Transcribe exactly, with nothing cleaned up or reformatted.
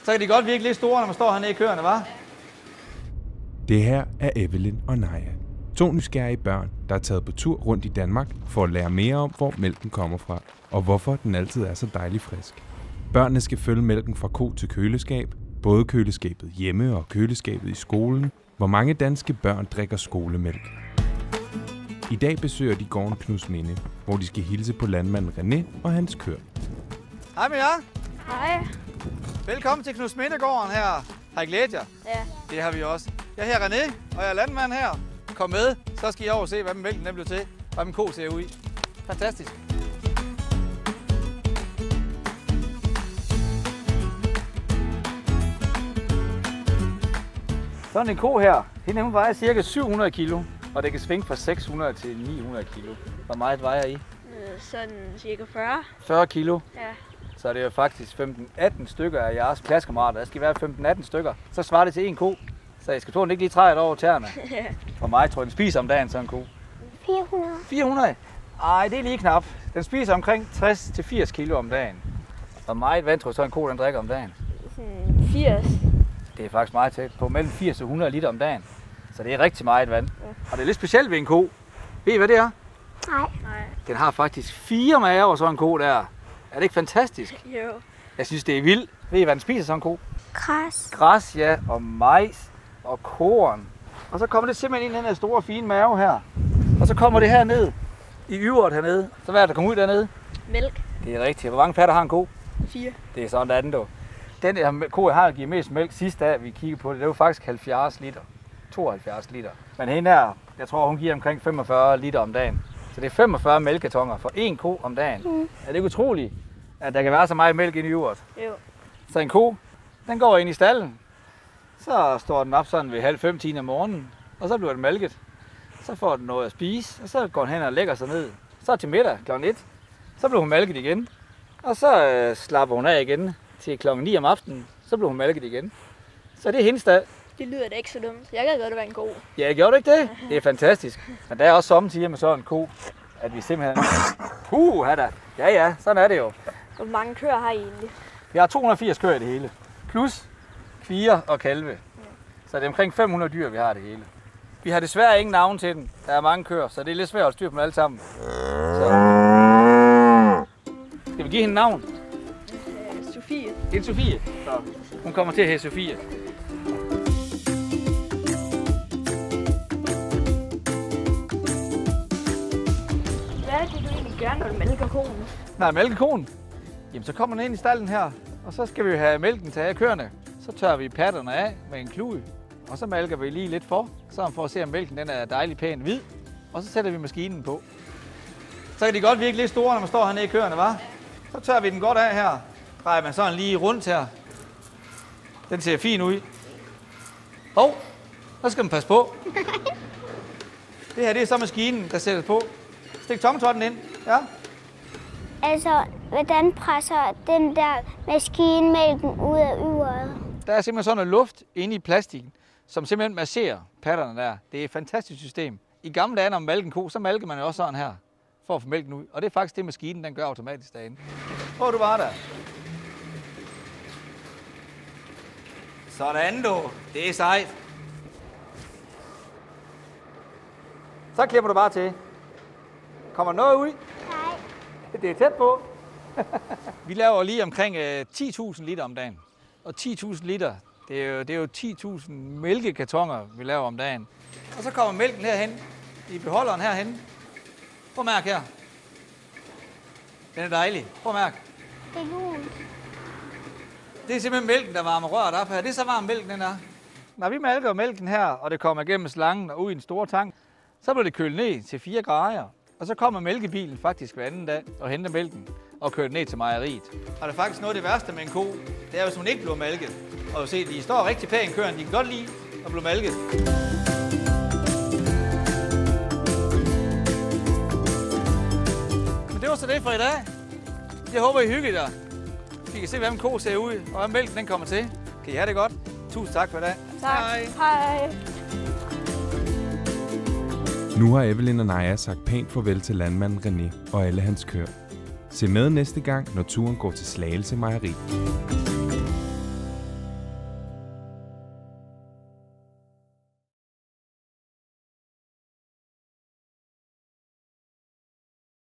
Så kan de godt virke lidt store, når man står hernede i køerne, hva'? Det her er Evelyn og Naja. To nysgerrige børn, der er taget på tur rundt i Danmark for at lære mere om, hvor mælken kommer fra, og hvorfor den altid er så dejlig frisk. Børnene skal følge mælken fra ko til køleskab, både køleskabet hjemme og køleskabet i skolen. Hvor mange danske børn drikker skolemælk? I dag besøger de gården Knusminde, hvor de skal hilse på landmanden René og hans køer. Hej med jer. Hej. Velkommen til Knusmindegården her. Har I glædet jer? Ja. Det har vi også. Jeg er her René, og jeg er landmand her. Kom med, så skal I over og se, hvad mælken den blev til, hvad en ko ser ud i. Fantastisk. Sådan en ko her, hende hun vejer cirka syv hundrede kilo, og det kan svinge fra seks hundrede til ni hundrede kilo. Hvor meget vejer I? Øh, sådan cirka fyrre. fyrre kilo. Ja. Så det er jo faktisk femten atten stykker af jeres klassekammerater. Der skal være femten atten stykker. Så svarer det til en ko. Så jeg skal tro, den ikke lige træder over tæerne. Hvor meget tror jeg, den spiser om dagen, sådan en ko? fire hundrede. fire hundrede? Ej, det er lige knap. Den spiser omkring tres til firs kilo om dagen. Hvor meget vand tror jeg, så en ko den drikker om dagen? Sådan firs. Det er faktisk meget tæt på mellem firs og hundrede liter om dagen. Så det er rigtig meget vand. Ja. Og det er lidt specielt ved en ko. Ved I, hvad det er? Nej. Nej. Den har faktisk fire maver, sådan en ko der. Er det ikke fantastisk? Jo. Jeg synes, det er vildt. Ved I, hvad den spiser, sådan en ko? Græs. Græs, ja, og majs og korn. Og så kommer det simpelthen ind i den her store, fine mave her. Og så kommer det her ned i yveret hernede. Så hvad er der kommer ud dernede? Mælk. Det er rigtigt. Hvor mange patter har en ko? Fire. Det er sådan, der er den, dog. Den der ko, jeg har givet mest mælk sidste dag, vi kiggede på det, det var faktisk halvfjerds liter. tooghalvfjerds liter. Men hende her, jeg tror, hun giver omkring femogfyrre liter om dagen. Så det er femogfyrre mælketonger for én ko om dagen. Mm. Er det ikke utroligt, at der kan være så meget mælk inde i yveret? Jo. Så en ko, den går ind i stallen. Så står den op sådan ved halv fem tiden om morgenen, og så bliver den mælket. Så får den noget at spise, og så går den hen og lægger sig ned. Så til middag klokken et, så bliver hun mælket igen. Og så øh, slapper hun af igen til klokken ni om aftenen, så bliver hun mælket igen. Så det er hendes dag. Det lyder da ikke så dumt. Jeg kan godt være en ko. Ja, jeg gjorde ikke det? Det er fantastisk. Men der er også sommetider med sådan en ko, at vi simpelthen... Puh, da. Ja, ja, sådan er det jo. Hvor mange køer har I egentlig? Vi har to hundrede og firs køer i det hele. Plus kvier og kalve. Ja. Så det er omkring fem hundrede dyr, vi har det hele. Vi har desværre ingen navn til dem. Der er mange køer, så det er lidt svært at styre dem alle sammen. Så. Skal vi give hende navn? Øh, Sofie. Det er Sofie. Så hun kommer til at hedde Sofie. Hvad er det, du egentlig gør, når du mælker koen? Nej, mælker koen? Jamen, så kommer den ind i stallen her, og så skal vi have mælken til af køerne. Så tørrer vi patterne af med en klude, og så malker vi lige lidt for, så for at se, om mælken den er dejlig pæn hvid. Og så sætter vi maskinen på. Så kan de godt virke lidt store, når man står hernede i køerne, hva'? Så tørrer vi den godt af her. Drejer man sådan lige rundt her. Den ser fin ud. Hov, så skal man passe på. Det her, det er så maskinen, der sættes på. Stik tommeltotten ind, ja. Altså, hvordan presser den der maskine mælken ud af yveret? Der er simpelthen sådan noget luft inde i plastikken, som simpelthen masserer patterne der. Det er et fantastisk system. I gamle dage, når man malker en ko, så malker man jo også sådan her, for at få mælken ud. Og det er faktisk det, maskinen den gør automatisk derinde. Hvor du var der? Sådan du. Det er sejt. Så klipper du bare til. Kommer noget ud? Nej. Det er tæt på. Vi laver lige omkring øh, ti tusind liter om dagen. Og ti tusind liter, det er jo, det er jo ti tusind mælkekartoner, vi laver om dagen. Og så kommer mælken herhen, i beholderen herhen. Prøv at mærke her. Den er dejlig. Prøv at mærke. Det er gult. Det er simpelthen mælken, der varmer røret op her. Det er så varm mælken, den er. Når vi malker mælken her, og det kommer igennem slangen og ud i en stor tank, så bliver det kølet ned til fire grader. Og så kommer mælkebilen faktisk hver anden dag og henter mælken og kører den ned til mejeriet. Og det er faktisk noget af det værste med en ko, det er, hvis hun ikke bliver malket. Og se, de står rigtig pænt køren, de kan godt lide at blive malket. Men det var så det for i dag. Jeg håber, I hygger jer. Vi kan se, hvordan en ko ser ud, og hvordan mælken den kommer til. Kan I have det godt? Tusind tak for i dag. Tak. Hej. Hej. Nu har Evelyn og Naja sagt pænt farvel til landmanden René og alle hans køer. Se med næste gang, når turen går til Slagelse Mejeri.